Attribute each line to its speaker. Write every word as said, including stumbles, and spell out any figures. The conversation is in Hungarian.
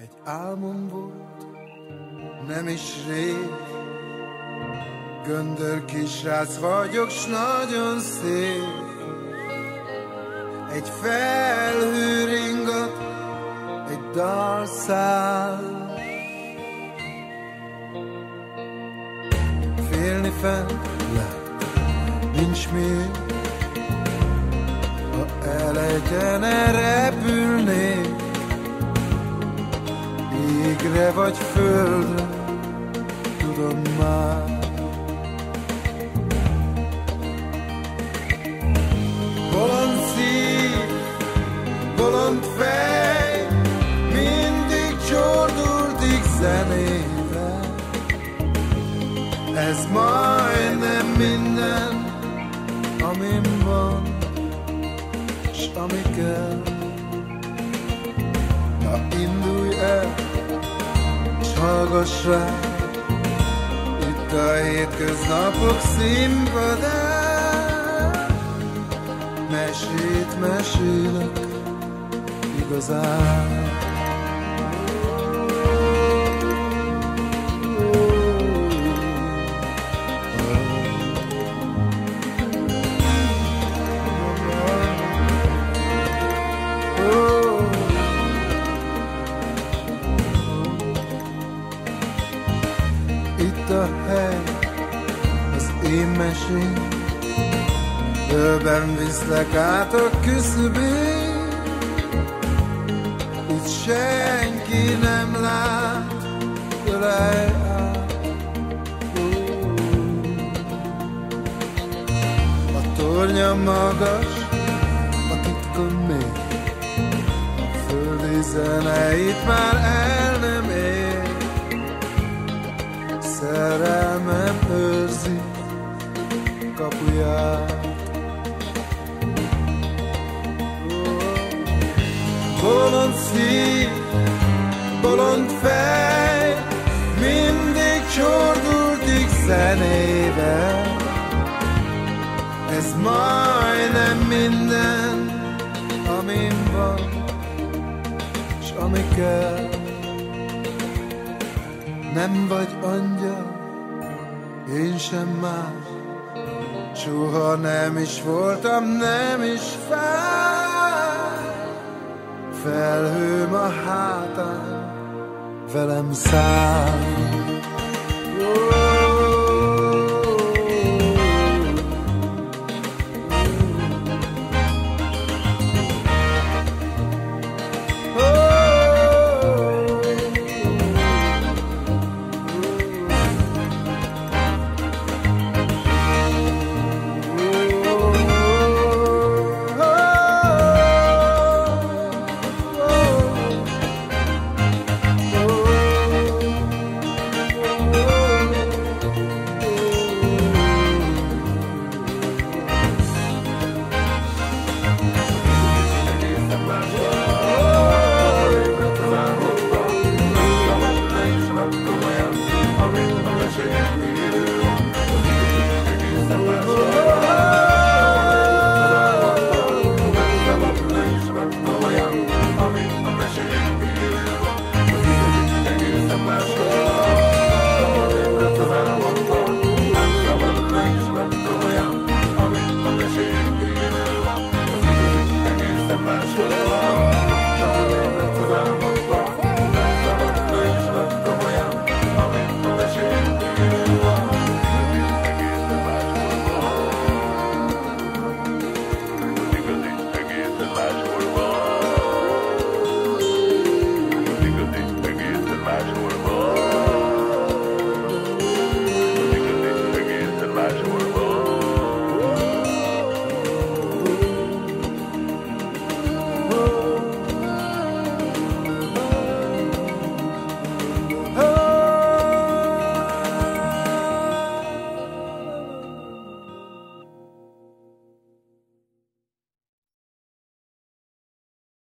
Speaker 1: Egy álmom volt, nem is rég, göndör kisrác vagyok, s nagyon szép. Egy felhő ringat, egy dalszál, félni fent lett, nincs miért. Ha elejtene, repülnék égre vagy földre, tudom már. Bolond szív, bolond fej, mindig csordultik zenével. Ez majdnem minden, amim van, s ami kell. Na indulj el, s hallgass rá, itt a hétköznapok színpadán. Mesét mesélek igazán. Itt a hely, az én mesém, Ölben viszlek át a küszöbén. Itt senki nem lát, ölej át. A tornya magas, a titkon még, a földi zene itt már el nem ér. Szerelmem őrzi kapuját. Bolond szív, bolond fej, mindig csordultik zenével. Ez majdnem minden, amim van, s ami kell. Nem vagy angyal, én sem más, soha nem is voltam, nem is fáj. Felhőm a hátán, velem száll.